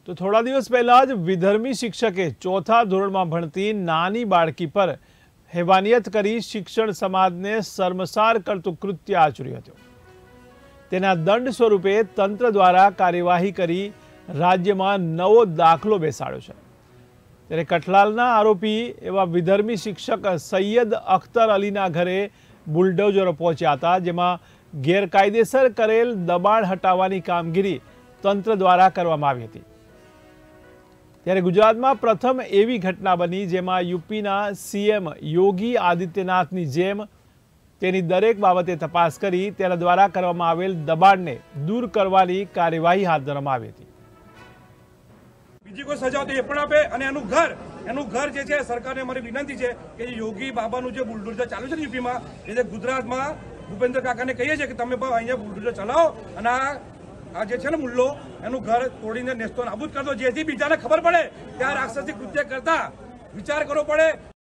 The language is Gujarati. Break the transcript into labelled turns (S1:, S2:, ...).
S1: તો થોડા દિવસ પહેલા જ વિધર્મી શિક્ષકે ચોથા ધોરણમાં ભણતી નાની બાળકી પર હેવાનિયત કરી શિક્ષણ સમાજને શર્મસાર કરતું કૃત્ય આચર્યું હતું। તેના દંડ સ્વરૂપે તંત્ર દ્વારા કાર્યવાહી કરી રાજ્યમાં નવો દાખલો બેસાડ્યો છે। ત્યારે કઠલાલના આરોપી એવા વિધર્મી શિક્ષક સૈયદ અખ્તર અલીના ઘરે બુલડોઝરો પહોંચ્યા હતા, જેમાં ગેરકાયદેસર કરેલ દબાણ હટાવવાની કામગીરી તંત્ર દ્વારા કરવામાં આવી હતી। ત્યારે ગુજરાતમાં પ્રથમ એવી ઘટના બની જેમાં યુપીના સીએમ યોગી આદિત્યનાથની જેમ તેની દરેક બાબતે તપાસ કરી તેના દ્વારા કરવામાં આવેલ દબાણને દૂર કરવાની કાર્યવાહી હાથ ધરવામાં આવી હતી।
S2: બીજી કોઈ સજા તો એ પણ આપે અને એનું ઘર જે છે સરકારને અમારી વિનંતી છે કે યોગી બાબાનું જે બુલડોઝર ચાલુ છે યુપીમાં, એ ગુજરાતમાં ભૂપેન્દ્ર કાકાને કહીએ છીએ કે તમે અહીંયા બુલડોઝર ચલાવો અને આ જે છે ને મુલ્લો એનું ઘર તોડીને નેસ્તો નાબૂદ કરતો, જેથી બીજાને ખબર પડે કે આ રાક્ષસી કૃત્ય કરતા વિચાર કરવો પડે।